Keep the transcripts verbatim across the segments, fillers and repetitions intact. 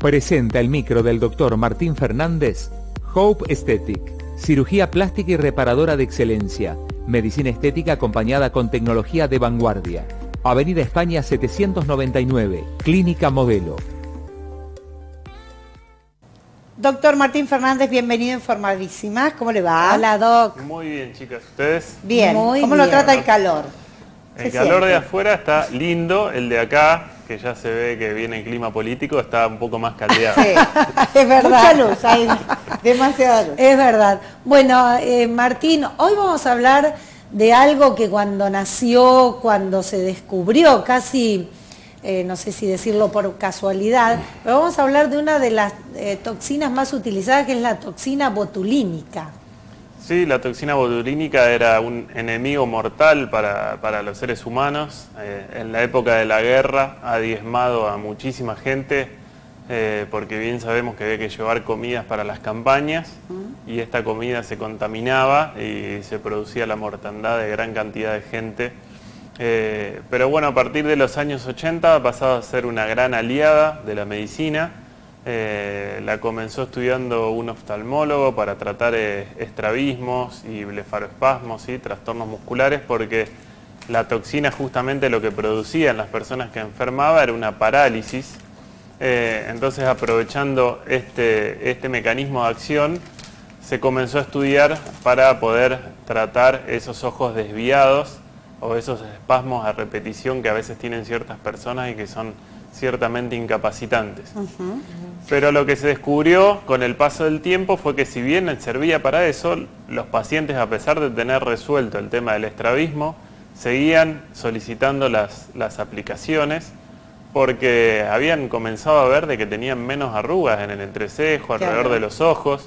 Presenta el micro del doctor Martín Fernández, Hope Aesthetic, cirugía plástica y reparadora de excelencia, medicina estética acompañada con tecnología de vanguardia. Avenida España setecientos noventa y nueve, Clínica Modelo. Doctor Martín Fernández, bienvenido en Informadísimas. ¿Cómo le va? Hola, Doc. Muy bien, chicas. ¿Ustedes? Bien. Muy ¿Cómo bien. lo trata el calor? El calor de afuera está lindo, el de acá, que ya se ve que viene el clima político, está un poco más caldeado. Sí, es verdad. Mucha luz, hay demasiada luz. Es verdad. Bueno, eh, Martín, hoy vamos a hablar de algo que cuando nació, cuando se descubrió, casi, eh, no sé si decirlo por casualidad, pero vamos a hablar de una de las eh, toxinas más utilizadas, que es la toxina botulínica. Sí, la toxina botulínica era un enemigo mortal para, para los seres humanos. Eh, en la época de la guerra ha diezmado a muchísima gente, eh, porque bien sabemos que había que llevar comidas para las campañas, uh-huh. y esta comida se contaminaba y se producía la mortandad de gran cantidad de gente. Eh, pero bueno, a partir de los años ochenta ha pasado a ser una gran aliada de la medicina. Eh, la comenzó estudiando un oftalmólogo para tratar eh, estrabismos y blefaroespasmos, ¿sí? Trastornos musculares, porque la toxina justamente lo que producía en las personas que enfermaba era una parálisis. Eh, entonces, aprovechando este, este mecanismo de acción, se comenzó a estudiar para poder tratar esos ojos desviados o esos espasmos a repetición que a veces tienen ciertas personas y que son ciertamente incapacitantes. Uh-huh. Pero lo que se descubrió con el paso del tiempo fue que si bien servía para eso, los pacientes, a pesar de tener resuelto el tema del estrabismo, seguían solicitando las, las aplicaciones porque habían comenzado a ver de que tenían menos arrugas en el entrecejo, alrededor claro. de los ojos,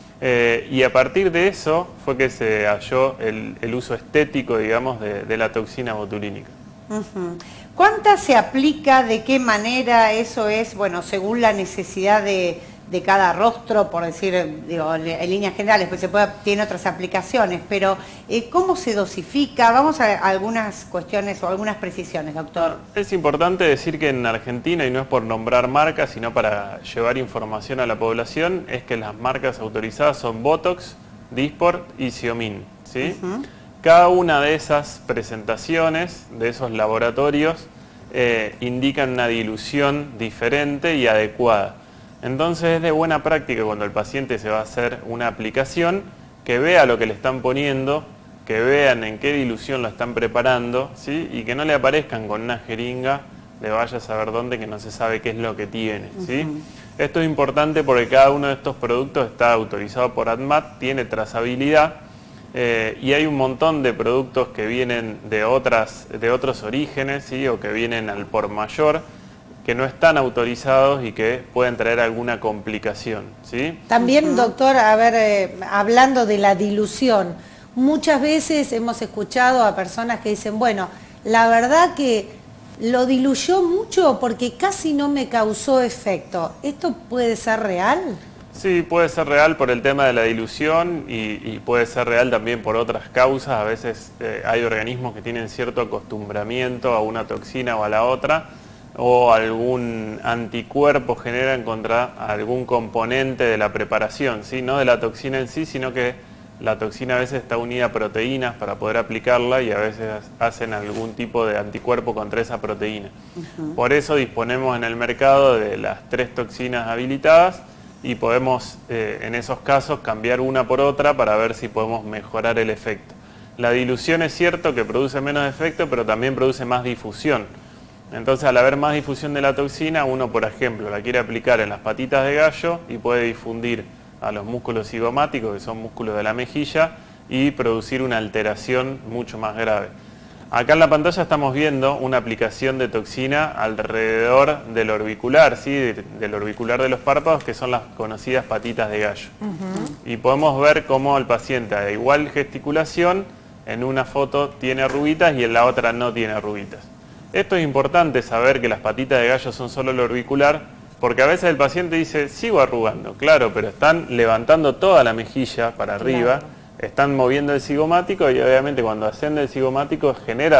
eh, y a partir de eso fue que se halló el, el uso estético, digamos, de, de la toxina botulínica. Uh-huh. ¿Cuánta se aplica? ¿De qué manera? Eso es, bueno, según la necesidad de, de cada rostro, por decir, digo, en líneas generales, pues se puede, tiene otras aplicaciones, pero eh, ¿cómo se dosifica? Vamos a algunas cuestiones o algunas precisiones, doctor. Es importante decir que en Argentina, y no es por nombrar marcas, sino para llevar información a la población, es que las marcas autorizadas son Botox, Dysport y Xiomin, ¿sí? Uh-huh. Cada una de esas presentaciones, de esos laboratorios, eh, indican una dilución diferente y adecuada. Entonces es de buena práctica cuando el paciente se va a hacer una aplicación, que vea lo que le están poniendo, que vean en qué dilución lo están preparando, ¿sí? Y que no le aparezcan con una jeringa de vaya a saber dónde, que no se sabe qué es lo que tiene, ¿sí? Uh-huh. Esto es importante porque cada uno de estos productos está autorizado por ADMAT, tiene trazabilidad. Eh, y hay un montón de productos que vienen de, otras, de otros orígenes, ¿sí? O que vienen al por mayor, que no están autorizados y que pueden traer alguna complicación, ¿sí? También, doctor, a ver, eh, hablando de la dilución, muchas veces hemos escuchado a personas que dicen, bueno, la verdad que lo diluyó mucho porque casi no me causó efecto. ¿Esto puede ser real? Sí, puede ser real por el tema de la dilución y, y puede ser real también por otras causas. A veces eh, hay organismos que tienen cierto acostumbramiento a una toxina o a la otra, o algún anticuerpo generan contra algún componente de la preparación, ¿sí? No de la toxina en sí, sino que la toxina a veces está unida a proteínas para poder aplicarla y a veces hacen algún tipo de anticuerpo contra esa proteína. Uh-huh. Por eso disponemos en el mercado de las tres toxinas habilitadas, y podemos eh, en esos casos cambiar una por otra para ver si podemos mejorar el efecto. La dilución es cierto que produce menos efecto, pero también produce más difusión. Entonces, al haber más difusión de la toxina, uno, por ejemplo, la quiere aplicar en las patitas de gallo y puede difundir a los músculos cigomáticos, que son músculos de la mejilla, y producir una alteración mucho más grave. Acá en la pantalla estamos viendo una aplicación de toxina alrededor del orbicular, ¿sí? Del orbicular de los párpados, que son las conocidas patitas de gallo. Uh-huh. Y podemos ver cómo el paciente a igual gesticulación, en una foto tiene arruguitas y en la otra no tiene arruguitas. Esto es importante saber que las patitas de gallo son solo el orbicular, porque a veces el paciente dice, sigo arrugando, claro, pero están levantando toda la mejilla para arriba, claro. Están moviendo el cigomático y obviamente cuando asciende el cigomático genera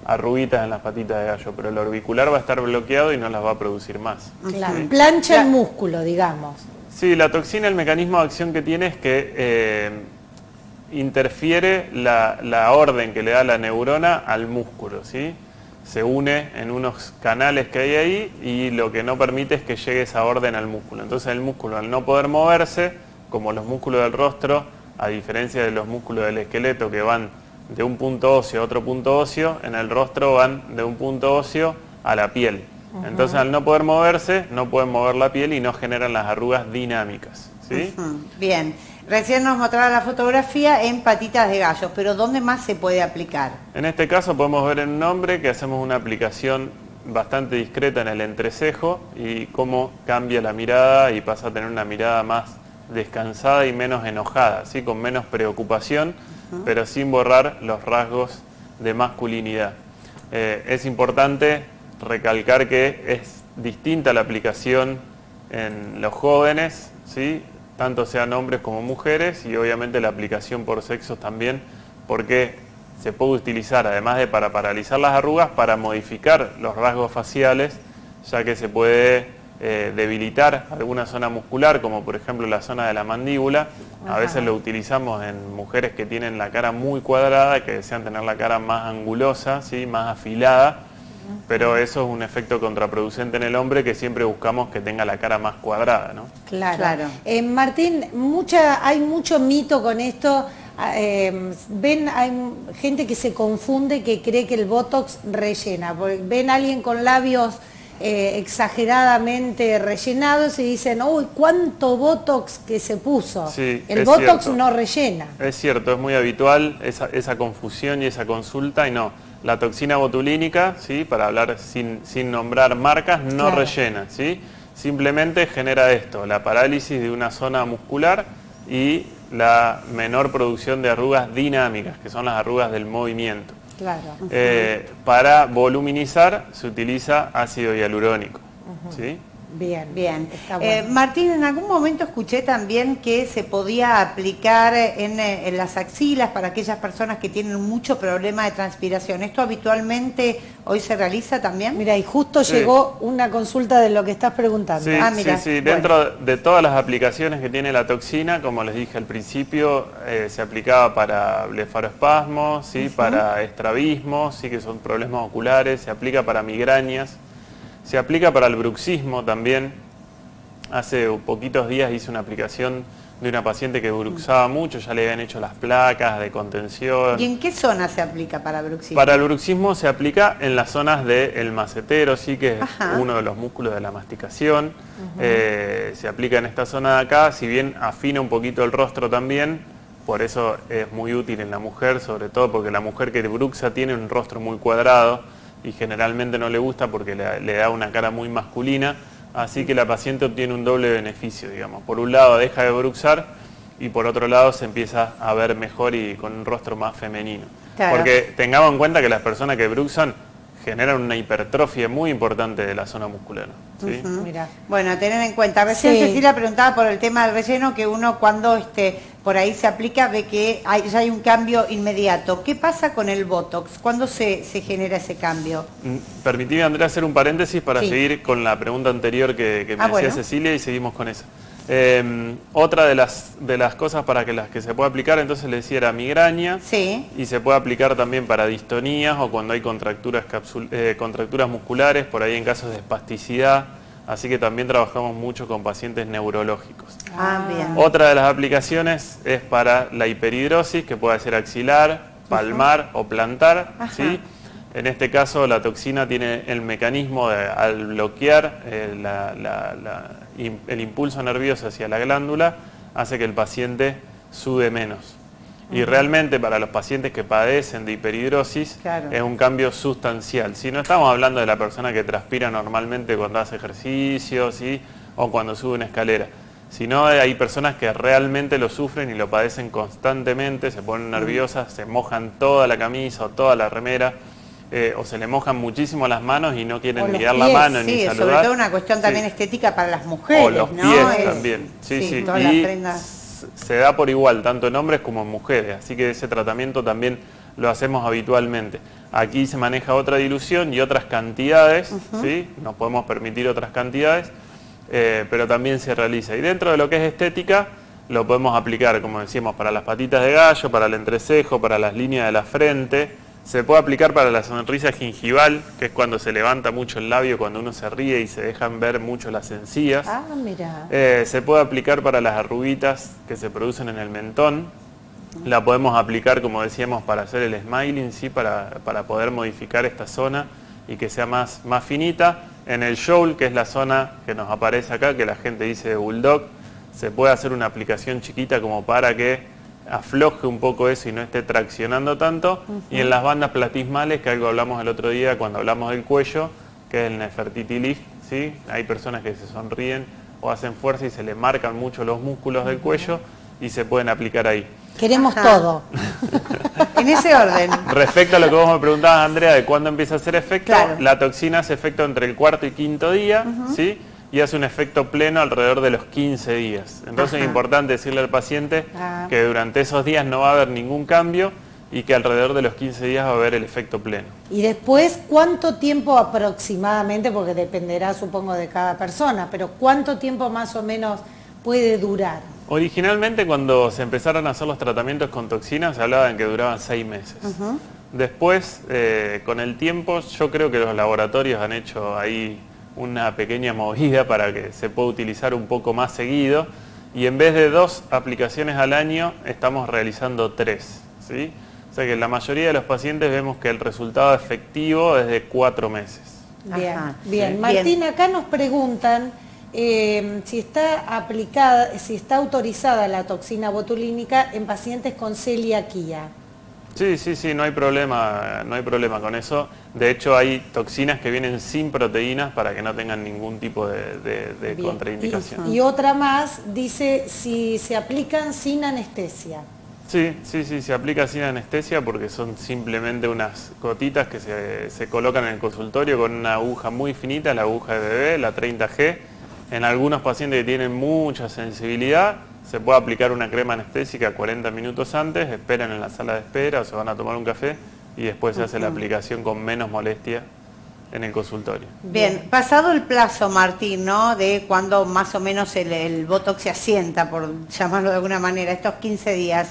arruguitas en las patitas de gallo, pero el orbicular va a estar bloqueado y no las va a producir más. Claro. ¿Sí? Plancha Claro. el músculo, digamos. Sí, la toxina, el mecanismo de acción que tiene es que eh, interfiere la, la orden que le da la neurona al músculo, ¿sí? Se une en unos canales que hay ahí y lo que no permite es que llegue esa orden al músculo. Entonces el músculo, al no poder moverse, como los músculos del rostro, a diferencia de los músculos del esqueleto que van de un punto óseo a otro punto óseo, en el rostro van de un punto óseo a la piel. Uh-huh. Entonces al no poder moverse, no pueden mover la piel y no generan las arrugas dinámicas, ¿sí? Uh-huh. Bien. Recién nos mostraba la fotografía en patitas de gallo, pero ¿dónde más se puede aplicar? En este caso podemos ver en un hombre que hacemos una aplicación bastante discreta en el entrecejo y cómo cambia la mirada y pasa a tener una mirada más descansada y menos enojada, ¿sí? Con menos preocupación, uh-huh. pero sin borrar los rasgos de masculinidad. Eh, es importante recalcar que es distinta la aplicación en los jóvenes, ¿sí? Tanto sean hombres como mujeres, y obviamente la aplicación por sexos también, porque se puede utilizar, además de para paralizar las arrugas, para modificar los rasgos faciales, ya que se puede eh, debilitar alguna zona muscular, como por ejemplo la zona de la mandíbula. Ajá. A veces lo utilizamos en mujeres que tienen la cara muy cuadrada, que desean tener la cara más angulosa, ¿sí? Más afilada. Pero eso es un efecto contraproducente en el hombre, que siempre buscamos que tenga la cara más cuadrada, ¿no? Claro. Claro. Eh, Martín, mucha, hay mucho mito con esto. Eh, ven, hay gente que se confunde, que cree que el Botox rellena. Porque ven a alguien con labios eh, exageradamente rellenados y dicen, uy, ¿cuánto Botox que se puso? Sí, el es Botox cierto. no rellena. Es cierto, es muy habitual esa, esa confusión y esa consulta, y no. La toxina botulínica, ¿sí? Para hablar sin, sin nombrar marcas, no Claro. rellena, ¿sí? Simplemente genera esto, la parálisis de una zona muscular y la menor producción de arrugas dinámicas, que son las arrugas del movimiento. Claro. Eh, para voluminizar se utiliza ácido hialurónico, Uh-huh. ¿sí? Bien, Bien. está Eh, bueno. Martín, en algún momento escuché también que se podía aplicar en, en las axilas para aquellas personas que tienen mucho problema de transpiración. ¿Esto habitualmente hoy se realiza también? Mira, y justo Sí. llegó una consulta de lo que estás preguntando. Sí, Ah, mira, sí, sí. bueno. Dentro de todas las aplicaciones que tiene la toxina, como les dije al principio, eh, se aplicaba para blefaroespasmos, ¿sí? Uh-huh. Para estrabismo, ¿sí? Que son problemas oculares, se aplica para migrañas, se aplica para el bruxismo también. Hace poquitos días hice una aplicación de una paciente que bruxaba mucho, ya le habían hecho las placas de contención. ¿Y en qué zona se aplica para bruxismo? Para el bruxismo se aplica en las zonas del macetero, sí, que es Ajá. uno de los músculos de la masticación. Uh-huh. eh, se aplica en esta zona de acá, si bien afina un poquito el rostro también, por eso es muy útil en la mujer, sobre todo porque la mujer que bruxa tiene un rostro muy cuadrado y generalmente no le gusta porque le, le da una cara muy masculina. Así que la paciente obtiene un doble beneficio, digamos. Por un lado deja de bruxar y por otro lado se empieza a ver mejor y con un rostro más femenino. Claro. Porque tengamos en cuenta que las personas que bruxan generan una hipertrofia muy importante de la zona muscular, ¿sí? Uh-huh. Mira. Bueno, a tener en cuenta. Recién Sí. Cecilia preguntaba por el tema del relleno, que uno cuando este, por ahí se aplica ve que hay, ya hay un cambio inmediato. ¿Qué pasa con el Botox? ¿Cuándo se, se genera ese cambio? Mm, Permitime, Andrea, hacer un paréntesis para Sí. seguir con la pregunta anterior que, que me Ah, decía bueno. Cecilia, y seguimos con esa. Eh, otra de las, de las cosas para que las que se puede aplicar, entonces le decía, era migraña. Sí. Y se puede aplicar también para distonías o cuando hay contracturas, capsul- eh, contracturas musculares, por ahí en casos de espasticidad. Así que también trabajamos mucho con pacientes neurológicos. Ah, bien. Otra de las aplicaciones es para la hiperhidrosis, que puede ser axilar, palmar o plantar, ¿sí? En este caso la toxina tiene el mecanismo de, al bloquear eh, la, la, la, im, el impulso nervioso hacia la glándula, hace que el paciente sude menos. Y realmente para los pacientes que padecen de hiperhidrosis, Claro. es un cambio sustancial. Si no estamos hablando de la persona que transpira normalmente cuando hace ejercicio, ¿sí? O cuando sube una escalera, sino hay personas que realmente lo sufren y lo padecen constantemente, se ponen nerviosas, se mojan toda la camisa o toda la remera, eh, o se le mojan muchísimo las manos y no quieren O los ni dar la pies, mano ni Sí, saludar. sobre todo una cuestión también Sí. estética para las mujeres, O los ¿no? pies Es- también, sí, sí. todas Y las prendas. s- se da por igual, tanto en hombres como en mujeres, así que ese tratamiento también lo hacemos habitualmente. Aquí se maneja otra dilución y otras cantidades, uh-huh. ¿sí? Nos podemos permitir otras cantidades, eh, pero también se realiza. Y dentro de lo que es estética, lo podemos aplicar, como decíamos, para las patitas de gallo, para el entrecejo, para las líneas de la frente. Se puede aplicar para la sonrisa gingival, que es cuando se levanta mucho el labio, cuando uno se ríe y se dejan ver mucho las encías. Ah, mira. Eh, se puede aplicar para las arruguitas que se producen en el mentón. La podemos aplicar, como decíamos, para hacer el smiling, ¿sí? para, para poder modificar esta zona y que sea más, más finita. En el jowl, que es la zona que nos aparece acá, que la gente dice de bulldog, se puede hacer una aplicación chiquita como para que afloje un poco eso y no esté traccionando tanto. Uh-huh. Y en las bandas platismales, que algo hablamos el otro día cuando hablamos del cuello, que es el Nefertiti Lift, ¿sí? Hay personas que se sonríen o hacen fuerza y se le marcan mucho los músculos del cuello y se pueden aplicar ahí. Queremos Ajá. todo. En ese orden. Respecto a lo que vos me preguntabas, Andrea, de cuándo empieza a hacer efecto, claro. La toxina hace efecto entre el cuarto y quinto día, uh-huh. ¿sí? Y hace un efecto pleno alrededor de los quince días. Entonces Ajá. es importante decirle al paciente ah. que durante esos días no va a haber ningún cambio y que alrededor de los quince días va a haber el efecto pleno. Y después, ¿cuánto tiempo aproximadamente, porque dependerá supongo de cada persona, pero cuánto tiempo más o menos puede durar? Originalmente cuando se empezaron a hacer los tratamientos con toxinas se hablaba de que duraban seis meses. Uh-huh. Después, eh, con el tiempo, yo creo que los laboratorios han hecho ahí una pequeña movida para que se pueda utilizar un poco más seguido y en vez de dos aplicaciones al año estamos realizando tres, ¿sí? O sea que en la mayoría de los pacientes vemos que el resultado efectivo es de cuatro meses. Bien, Ajá, bien. ¿sí? Martín, Bien. acá nos preguntan eh, si está aplicada, si está autorizada la toxina botulínica en pacientes con celiaquía. Sí, sí, sí, no hay problema, no hay problema con eso. De hecho, hay toxinas que vienen sin proteínas para que no tengan ningún tipo de, de, de contraindicación. Y, y otra más, dice, si se aplican sin anestesia. Sí, sí, sí, se aplica sin anestesia porque son simplemente unas gotitas que se, se colocan en el consultorio con una aguja muy finita, la aguja de bebé, la treinta G. En algunos pacientes que tienen mucha sensibilidad, se puede aplicar una crema anestésica cuarenta minutos antes, esperan en la sala de espera o se van a tomar un café y después se hace la aplicación con menos molestia en el consultorio. Bien, pasado el plazo, Martín, ¿no? De cuando más o menos el, el botox se asienta, por llamarlo de alguna manera, estos quince días,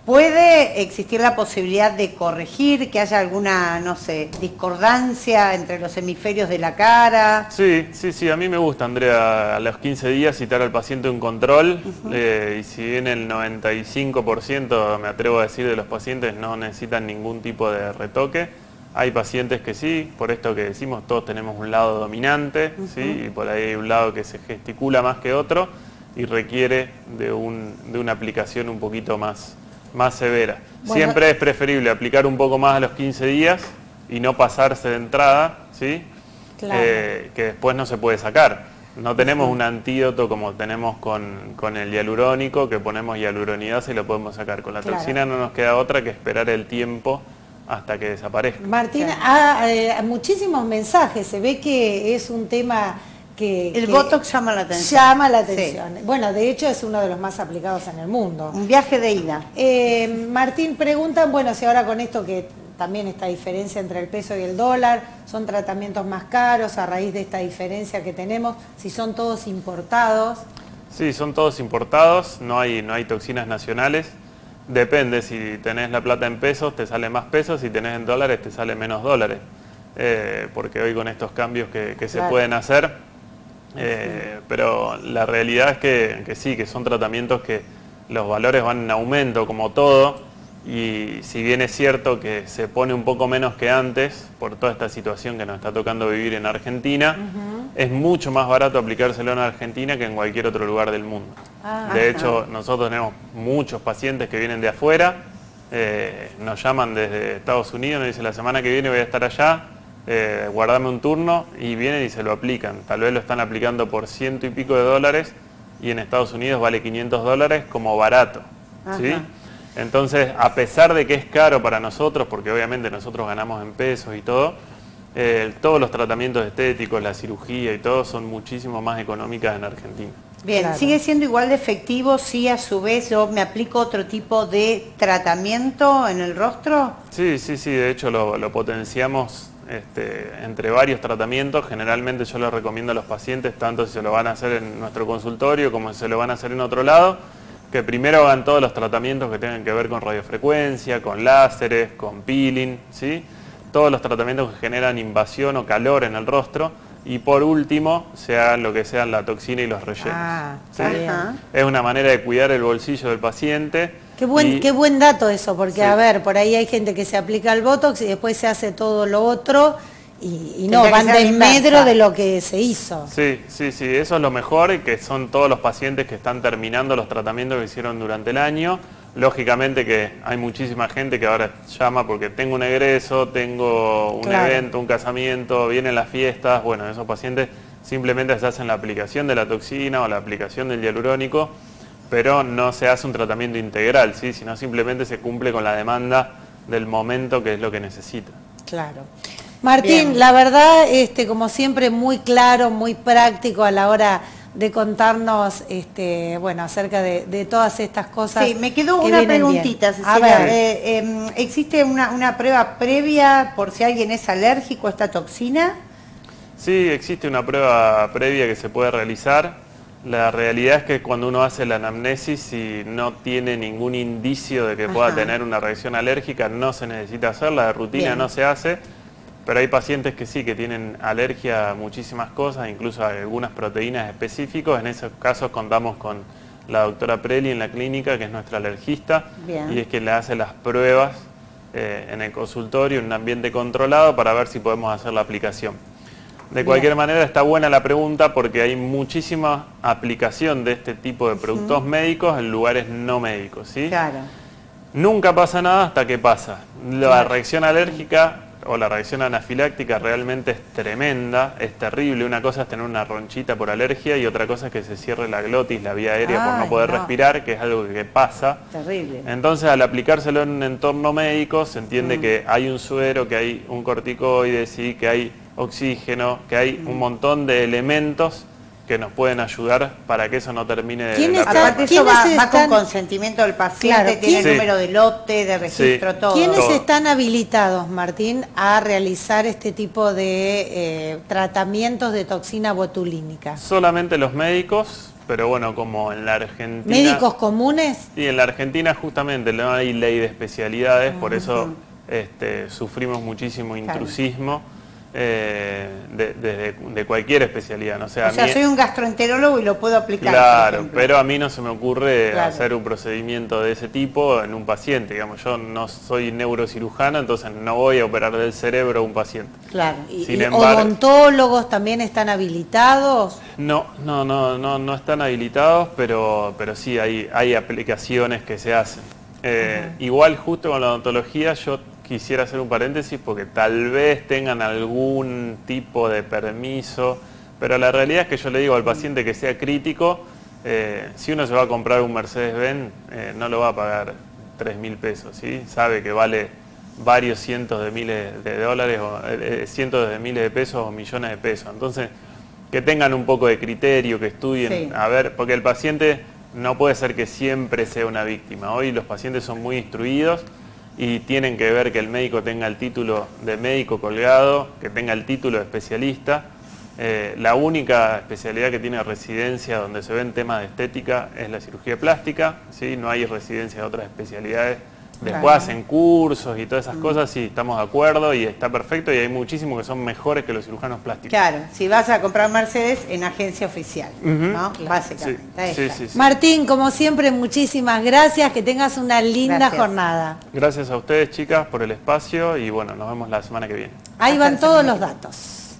¿puede existir la posibilidad de corregir, que haya alguna, no sé, discordancia entre los hemisferios de la cara? Sí, sí, sí, a mí me gusta, Andrea, a los quince días citar al paciente un control, uh-huh. eh, y si bien el noventa y cinco por ciento, me atrevo a decir, de los pacientes no necesitan ningún tipo de retoque, hay pacientes que sí, por esto que decimos, todos tenemos un lado dominante, uh-huh. ¿sí? Y por ahí hay un lado que se gesticula más que otro y requiere de, un, de una aplicación un poquito más... más severa. Bueno, siempre es preferible aplicar un poco más a los quince días y no pasarse de entrada, ¿sí? Claro. Eh, que después no se puede sacar. No tenemos sí. un antídoto como tenemos con, con el hialurónico, que ponemos hialuronidasa y lo podemos sacar. Con la claro. toxina no nos queda otra que esperar el tiempo hasta que desaparezca. Martín, claro. ha, eh, muchísimos mensajes, se ve que es un tema... Que, el que botox llama la atención. Llama la atención. Sí. Bueno, de hecho es uno de los más aplicados en el mundo. Un viaje de ida. Eh, Martín, preguntan, bueno, si ahora con esto que también esta diferencia entre el peso y el dólar, son tratamientos más caros a raíz de esta diferencia que tenemos, si son todos importados. Sí, son todos importados, no hay, no hay toxinas nacionales. Depende, si tenés la plata en pesos te sale más pesos, si tenés en dólares te sale menos dólares. Eh, porque hoy con estos cambios que, que claro. se pueden hacer, Eh, pero la realidad es que, que sí, que son tratamientos que los valores van en aumento como todo y si bien es cierto que se pone un poco menos que antes por toda esta situación que nos está tocando vivir en Argentina, uh-huh. es mucho más barato aplicárselo en Argentina que en cualquier otro lugar del mundo. Ah, de hecho, nosotros tenemos muchos pacientes que vienen de afuera, eh, nos llaman desde Estados Unidos, nos dicen la semana que viene voy a estar allá, Eh, guardame un turno y vienen y se lo aplican. Tal vez lo están aplicando por ciento y pico de dólares y en Estados Unidos vale quinientos dólares como barato, ¿sí? Entonces, a pesar de que es caro para nosotros, porque obviamente nosotros ganamos en pesos y todo, eh, todos los tratamientos estéticos, la cirugía y todo son muchísimo más económicas en Argentina. Bien, Claro. ¿sigue siendo igual de efectivo si a su vez yo me aplico otro tipo de tratamiento en el rostro? Sí, sí, sí, de hecho lo, lo potenciamos este, entre varios tratamientos. Generalmente yo les recomiendo a los pacientes, tanto si se lo van a hacer en nuestro consultorio como si se lo van a hacer en otro lado, que primero hagan todos los tratamientos que tengan que ver con radiofrecuencia, con láseres, con peeling, ¿sí? Todos los tratamientos que generan invasión o calor en el rostro. Y por último, se hagan lo que sean la toxina y los rellenos. Ah, ¿sí? está bien. Ajá. Es una manera de cuidar el bolsillo del paciente. Qué buen, y- qué buen dato eso, porque Sí. a ver, por ahí hay gente que se aplica el Botox y después se hace todo lo otro y, y no, Tendría que van ser de la inversa. medro de lo que se hizo. Sí, sí, sí, eso es lo mejor, y que son todos los pacientes que están terminando los tratamientos que hicieron durante el año. Lógicamente que hay muchísima gente que ahora llama porque tengo un egreso, tengo un Claro. evento, un casamiento, vienen las fiestas. Bueno, esos pacientes simplemente se hacen la aplicación de la toxina o la aplicación del hialurónico, pero no se hace un tratamiento integral, ¿sí? Sino simplemente se cumple con la demanda del momento, que es lo que necesita. Claro. Martín, Bien. la verdad, este, como siempre, muy claro, muy práctico a la hora de contarnos, este, bueno, acerca de, de todas estas cosas. Sí, me quedó que una vienen preguntita, bien. A Cecilia. ver, Eh, eh, ¿existe una, una prueba previa por si alguien es alérgico a esta toxina? Sí, existe una prueba previa que se puede realizar. La realidad es que cuando uno hace la anamnesis y no tiene ningún indicio de que pueda Ajá. tener una reacción alérgica, no se necesita hacerla, de rutina Bien. no se hace, pero hay pacientes que sí, que tienen alergia a muchísimas cosas, incluso a algunas proteínas específicas. En esos casos contamos con la doctora Preli en la clínica, que es nuestra alergista, Bien. y es quien le hace las pruebas eh, en el consultorio, en un ambiente controlado, para ver si podemos hacer la aplicación. De cualquier manera, está buena la pregunta porque hay muchísima aplicación de este tipo de productos médicos en lugares no médicos, ¿sí? Claro. Nunca pasa nada hasta que pasa. La Claro. reacción alérgica o la reacción anafiláctica realmente es tremenda, es terrible. Una cosa es tener una ronchita por alergia y otra cosa es que se cierre la glotis, la vía aérea, por Ay, no poder no. respirar, que es algo que pasa. Terrible. Entonces, al aplicárselo en un entorno médico, se entiende Mm. que hay un suero, que hay un corticoide, ¿sí? Que hay oxígeno, que hay Mm. un montón de elementos que nos pueden ayudar para que eso no termine de ¿Quién la está- peor Aparte manera. eso va, ¿Quiénes va están- con consentimiento del paciente, Claro, tiene ¿quién- el número de lote, de registro, Sí. todo. ¿quiénes Todo. están habilitados, Martín, a realizar este tipo de eh, tratamientos de toxina botulínica? Solamente los médicos, pero bueno, como en la Argentina... ¿Médicos comunes? Y en la Argentina justamente no hay ley de especialidades, por eso este, sufrimos muchísimo intrusismo eh, de, de- de cualquier especialidad. No sé, a O sea, mí- soy un gastroenterólogo y lo puedo aplicar. por Claro, ejemplo. pero a mí no se me ocurre Claro. hacer un procedimiento de ese tipo en un paciente. Digamos, yo no soy neurocirujano, entonces no voy a operar del cerebro a un paciente. Claro. ¿Y, Sin y embargo- odontólogos también están habilitados? No, no, no, no, no están habilitados, pero, pero sí hay, hay aplicaciones que se hacen. Eh, igual justo con la odontología yo quisiera hacer un paréntesis porque tal vez tengan algún tipo de permiso, pero la realidad es que yo le digo al paciente que sea crítico, eh, si uno se va a comprar un Mercedes-Benz, eh, no lo va a pagar tres mil pesos, ¿sí? Sabe que vale varios cientos de miles de dólares, o eh, cientos de miles de pesos o millones de pesos. Entonces, que tengan un poco de criterio, que estudien, Sí. a ver, porque el paciente no puede ser que siempre sea una víctima. Hoy los pacientes son muy instruidos y tienen que ver que el médico tenga el título de médico colgado, que tenga el título de especialista. Eh, la única especialidad que tiene residencia donde se ven temas de estética es la cirugía plástica, ¿sí? No hay residencia de otras especialidades. Después Claro. hacen cursos y todas esas cosas, sí, estamos de acuerdo y está perfecto, y hay muchísimos que son mejores que los cirujanos plásticos. Claro, si vas a comprar Mercedes en agencia oficial, ¿no? Básicamente. Sí, ahí sí, está. sí, sí. Martín, como siempre, muchísimas gracias, que tengas una linda Gracias. jornada. Gracias a ustedes, chicas, por el espacio y bueno, nos vemos la semana que viene. Ahí Hasta van la todos semana los que viene. datos.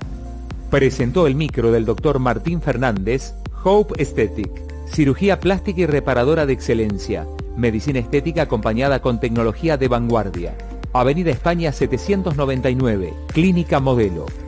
Presentó el micro del doctor Martín Fernández, Hope Aesthetic, cirugía plástica y reparadora de excelencia, medicina estética acompañada con tecnología de vanguardia. Avenida España setecientos noventa y nueve, Clínica Modelo.